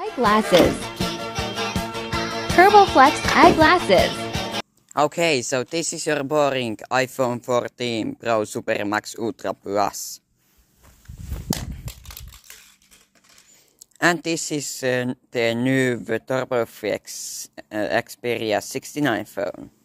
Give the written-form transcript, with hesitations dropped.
Glasses. Purple Flex eyeglasses. Okay, so this is your boring iPhone 14 Pro Super Max Ultra Plus. And this is the new TurboFlex Xperia 69 phone.